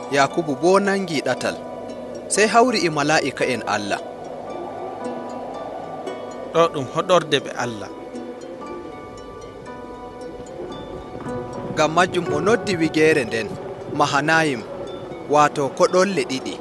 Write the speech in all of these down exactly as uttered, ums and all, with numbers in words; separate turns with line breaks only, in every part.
Yakubu bo nangi ɗatal sey hawri e mala'ika en Allah.
ɗo ɗum hoɗorde ɓe Allah.
Ngam majjum o noddi wigeere nden Mahanayim, wato koɗolle ɗiɗi.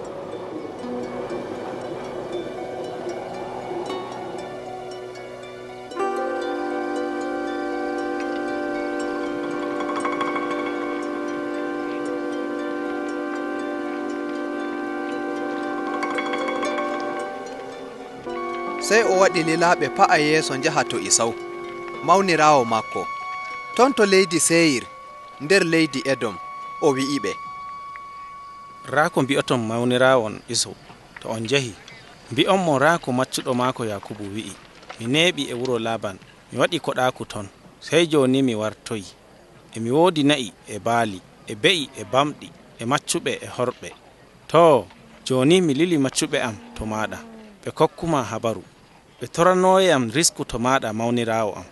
Sey o waɗi lilaaɓe pa'a yeeso njaha to Isaw, mawniraawo makko, ton to leydi Seyir nder leydi Edom, o wi'iɓe,
raa ko mbi'oton mawnirawon Isaw to on njahi, mbi'on mo raa ko maccuɗo maako Yakubu wi'i, mi neeɓi e wuro Laban, mi waɗi koɗaaku ton, sey jooni mi wartoyi, e mi woodi na'i e baali, e be'i e bamɗi, e maccuɓe e horɓe. To, jooni mi lili maccuɓe am to maaɗa, ɓe kokkuma habaru, ɓe toranoyam risku to maaɗa mawniraawo am.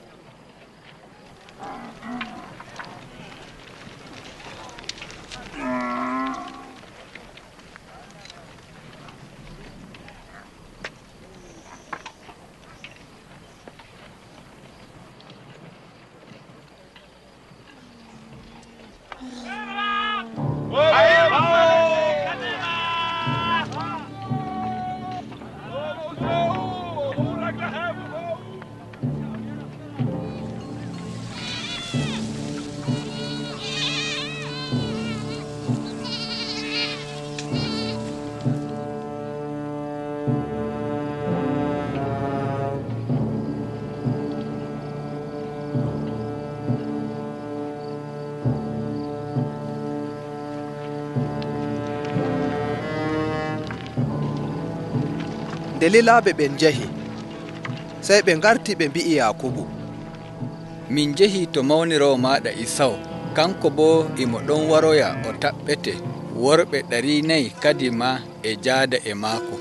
Nde lilaaɓe ɓen njahi, sey ɓe ngarti ɓe mbi'i Yakubu,
min njehi to mawniroo maaɗa Isaw, kanko boo imo ɗon waroya o taɓɓete, worɓe ɗari nayi kadi ma e jaada e maako.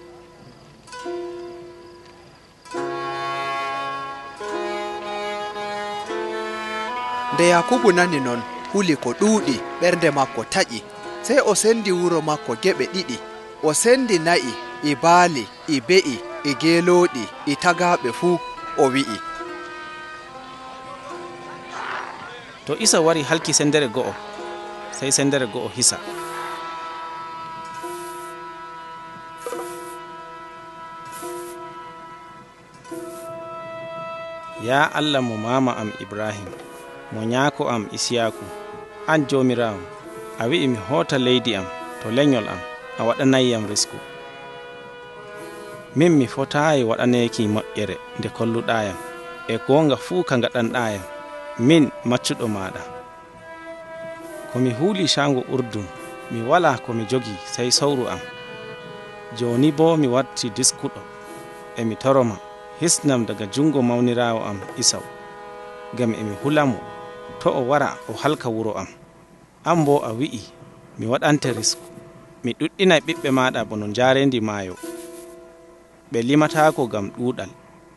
Nde Yakubu nani non, huli ko ɗuuɗi, ɓernde makko taƴi, sey o sendi wuro makko geɓe ɗiɗi, o sendi na'i, i baali, i be'i, i geelooɗi, i tagaaɓe fuu, o wi'i,
to Isa wari halki sendere go'o, sey sendere go'o hisa. Ya Allah mo mama am Ibrahim, mo nyaako am Isiyaku, an joomiraawo, a wi'i mi hoota leydi am to lenyol am, a waɗanayam risku. Min mi fotaayi waɗaneeki moƴƴere nde kolluɗayam, e goonga fuu ka ngaɗanɗayam, min maccuɗo maɗa. Ko mi huuli shango Urdun, mi wala ko mi jogi sey sawru am. Joni bo mi warti diskuɗo, e mi toroma hisnam daga jungo mawniraawo am Isaw, ngam e mi hulamo to o wara o halka wuro am. An bo a wi'i mi waɗante risku, mi ɗuɗɗinay ɓiɓɓe maɗa bono njarendi maayo, ɓe limatako gam ɗuɗal.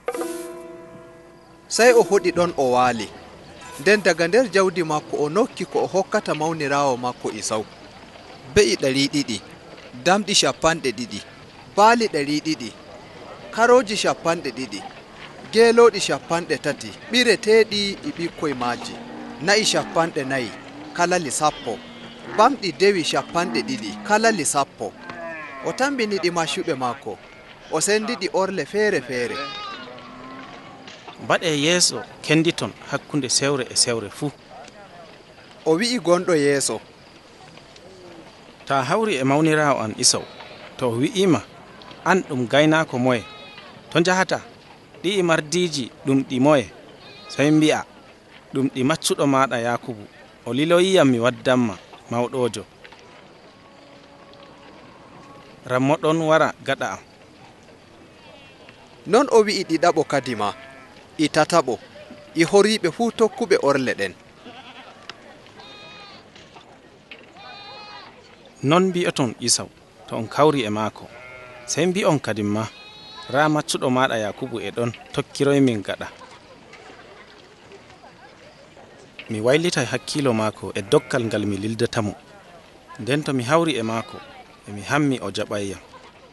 sey o hoɗi ɗon o waali, nden daga nder jawdi makko o nokki ko o hokkata mawniraawo makko Isaw, be'i ɗari ɗiɗi, damɗi shapanɗe ɗiɗi, baali ɗari ɗiɗi, karooji shapanɗe ɗiɗi, geelooɗi shapanɗe tati, ɓireteeɗi e ɓikkoy maaji, na'i shapanɗe nayi, kalali sappo, bamɗi dewi shapanɗe ɗiɗi, kalali sappo. O tambiniɗi maccuɓe makko, o sendiɗi orle feere feere.
Baɗe yeeso kenditon hakkunde sewre e sewre fuu.
O wi'i gonɗo yeeso,
ta hawri e mawniraawo an Isaw, to o wi'ima an ɗum gaynaako moye, to njahata ɗi e mardiji ɗum ɗi moye, sey mbi'a ɗum ɗi maccuɗo maɗa Yakubu, o liloyiyam mi waddanma mawɗojo. Rammo ɗon wara gaɗa am.
non o wi'i ɗiɗaɓo kadi ma, i tataɓo, i horiɓe fuu tokkuɓe orle ɗen.
Non mbi'oton Isaw to on kawri e maako, sey mbi'on kadi ma raa maccuɗo maɗa Yakubu e ɗon tokkiroy min gaɗa. Mi waylitay hakkilo maako e dokkal ngal mi lildatamo, nden to mi hawri e maako e mi hammi o jaɓayyam.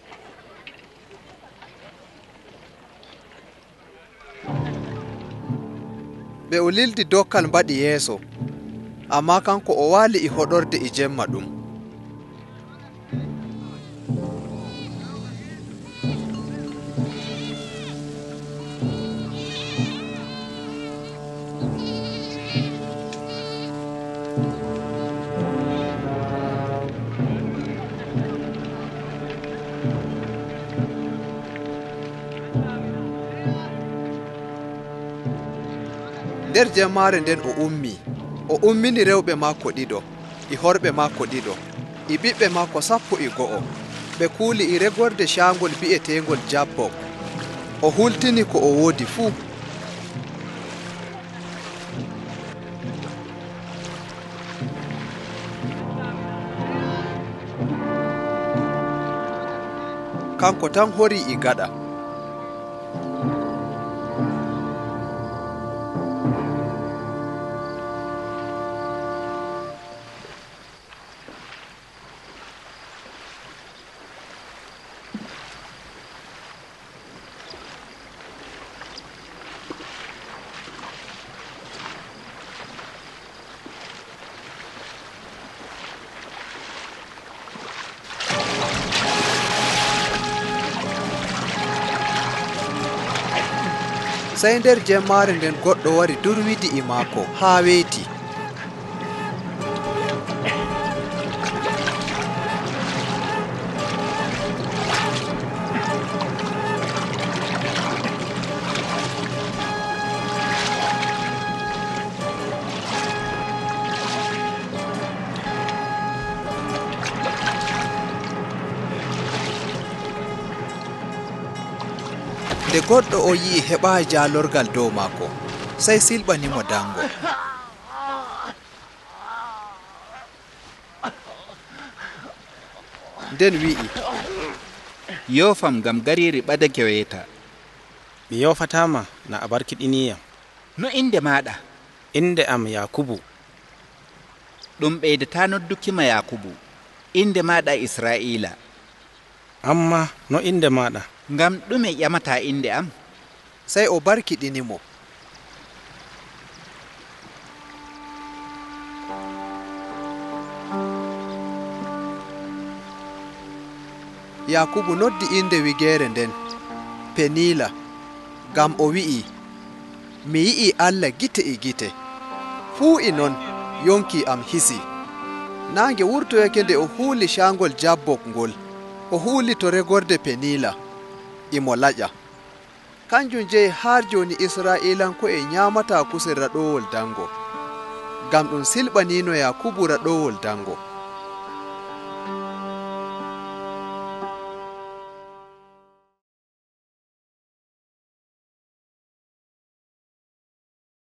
ɓe o lildi dokkal mbaɗi yeeso, amma kanko o waali e hoɗorde e jemma ɗum. nder jemmaare nden o ummi o ummini rewɓe maako ɗiɗo e horɓe maako ɗiɗo e ɓiɓɓe maako sappo e go'o. ɓe kuuli e regorde caangol bi'eteengol jabbok. o hultini ko o woodi fuu. kanko tan hori e gaɗa. sey nder jemmaare nden goɗɗo wari durwidi e maako haa weeti. nde goɗɗo o yi'i heɓaayi jaalorgal dow maako, sey silɓanimo dango. nden wi'i,
yofam ngam gariiri ɓadake weyta.
mi yofatama na a barkiɗiniyam.
No inde maɗa?
inde am Yakubu.
ɗum ɓeydata noddukima Yakubu. inde maɗa Israila.
amma no inde maɗa?
ngam ɗume ƴamata inde am?
sey o barkiɗinimo. yakubu noddi inde wigeere nden Penila, ngam o wi'i, mi yi'i Allah gite e gite, fuu e non yonki am hisi. nange wurtoyake nde o huuli caangol jabbok ngol, o huuli to regorde Penila imo laƴa. kanjum jeyi har joni Israilanko e nyamata kusel raɗowol dango, ngam ɗum silɓanino Yakubu raɗowol dango.